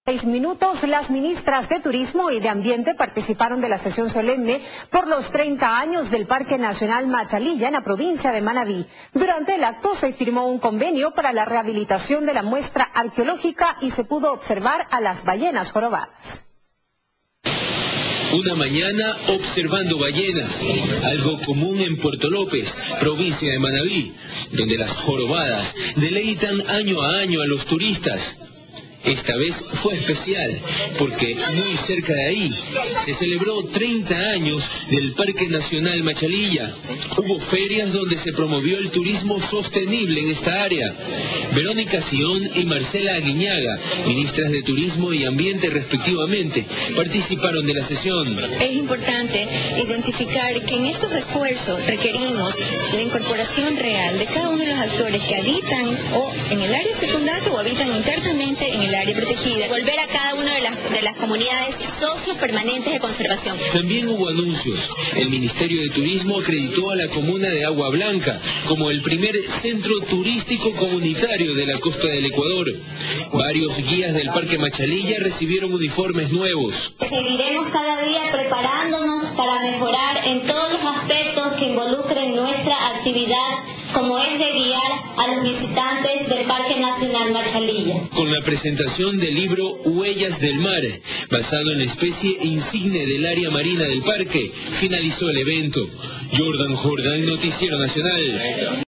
6 minutos, las ministras de Turismo y de Ambiente participaron de la sesión solemne por los 30 años del Parque Nacional Machalilla en la provincia de Manabí. Durante el acto se firmó un convenio para la rehabilitación de la muestra arqueológica y se pudo observar a las ballenas jorobadas. Una mañana observando ballenas, algo común en Puerto López, provincia de Manabí, donde las jorobadas deleitan año a año a los turistas. Esta vez fue especial, porque muy cerca de ahí se celebró 30 años del Parque Nacional Machalilla. Hubo ferias donde se promovió el turismo sostenible en esta área. Verónica Sion y Marcela Aguiñaga, ministras de Turismo y Ambiente respectivamente, participaron de la sesión. Es importante identificar que en estos esfuerzos requerimos la incorporación real de cada uno de los actores que habitan o en el área secundaria o habitan internamente en el área protegida. Volver a cada una de las comunidades socios permanentes de conservación. También hubo anuncios. El Ministerio de Turismo acreditó a la comuna de Agua Blanca como el primer centro turístico comunitario de la costa del Ecuador. Varios guías del Parque Machalilla recibieron uniformes nuevos. Seguiremos cada día preparándonos para mejorar en todos los aspectos que involucren nuestra actividad, como es de guiar a los visitantes del Parque Nacional Machalilla. Con la presentación del libro Huellas del Mar, basado en la especie insigne del área marina del parque, finalizó el evento. Jordan, Noticiero Nacional.